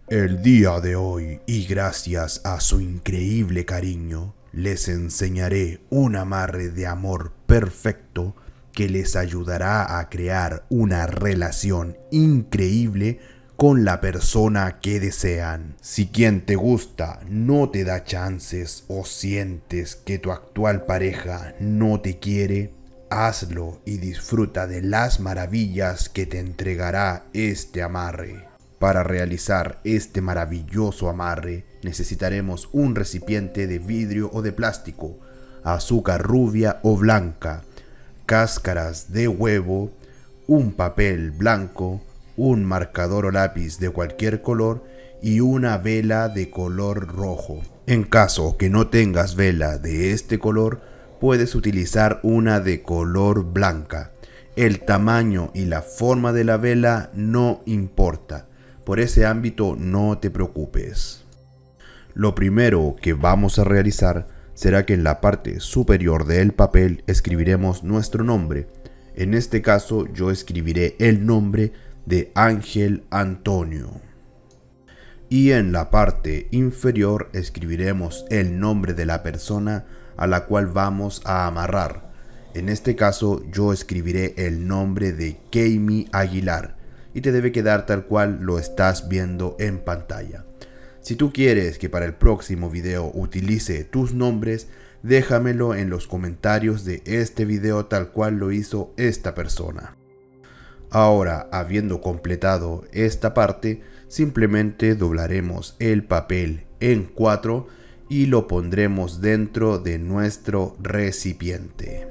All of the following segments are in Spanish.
El día de hoy, y gracias a su increíble cariño, les enseñaré un amarre de amor perfecto que les ayudará a crear una relación increíble con la persona que desean. Si quien te gusta no te da chances o sientes que tu actual pareja no te quiere, hazlo y disfruta de las maravillas que te entregará este amarre. Para realizar este maravilloso amarre necesitaremos un recipiente de vidrio o de plástico, azúcar rubia o blanca, cáscaras de huevo, un papel blanco, un marcador o lápiz de cualquier color y una vela de color rojo. En caso que no tengas vela de este color, puedes utilizar una de color blanca. El tamaño y la forma de la vela no importa. Por ese ámbito no te preocupes. Lo primero que vamos a realizar será que en la parte superior del papel escribiremos nuestro nombre. En este caso yo escribiré el nombre de Ángel Antonio. Y en la parte inferior escribiremos el nombre de la persona a la cual vamos a amarrar. En este caso yo escribiré el nombre de Keimi Aguilar. Y te debe quedar tal cual lo estás viendo en pantalla. Si tú quieres que para el próximo video utilice tus nombres, déjamelo en los comentarios de este video tal cual lo hizo esta persona. Ahora, habiendo completado esta parte, simplemente doblaremos el papel en 4 y lo pondremos dentro de nuestro recipiente.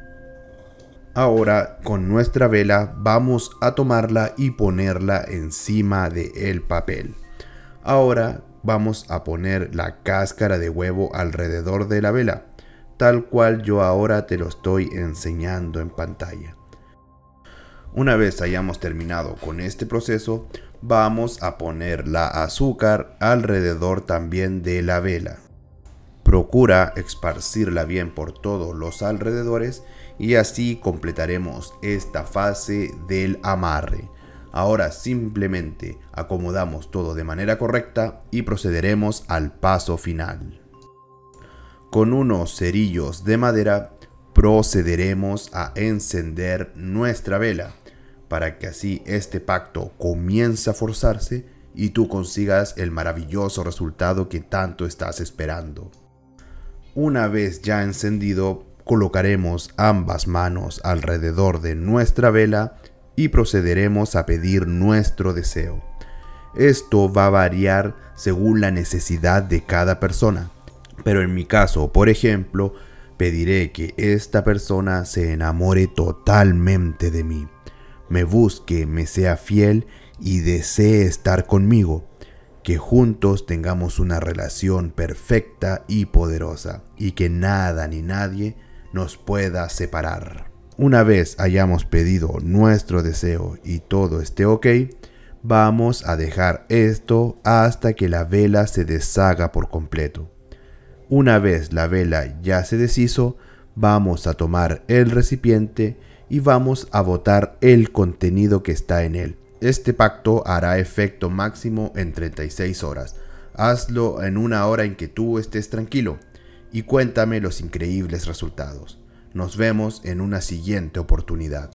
Ahora con nuestra vela vamos a tomarla y ponerla encima del papel. Ahora vamos a poner la cáscara de huevo alrededor de la vela, tal cual yo ahora te lo estoy enseñando en pantalla. Una vez hayamos terminado con este proceso, vamos a poner la azúcar alrededor también de la vela. Procura esparcirla bien por todos los alrededores y así completaremos esta fase del amarre. Ahora simplemente acomodamos todo de manera correcta y procederemos al paso final. Con unos cerillos de madera procederemos a encender nuestra vela para que así este pacto comience a forzarse y tú consigas el maravilloso resultado que tanto estás esperando. Una vez ya encendido, colocaremos ambas manos alrededor de nuestra vela y procederemos a pedir nuestro deseo. Esto va a variar según la necesidad de cada persona, pero en mi caso, por ejemplo, pediré que esta persona se enamore totalmente de mí, me busque, me sea fiel y desee estar conmigo. Que juntos tengamos una relación perfecta y poderosa y que nada ni nadie nos pueda separar. Una vez hayamos pedido nuestro deseo y todo esté ok, vamos a dejar esto hasta que la vela se deshaga por completo. Una vez la vela ya se deshizo, vamos a tomar el recipiente y vamos a botar el contenido que está en él. Este pacto hará efecto máximo en 36 horas. Hazlo en una hora en que tú estés tranquilo y cuéntame los increíbles resultados. Nos vemos en una siguiente oportunidad.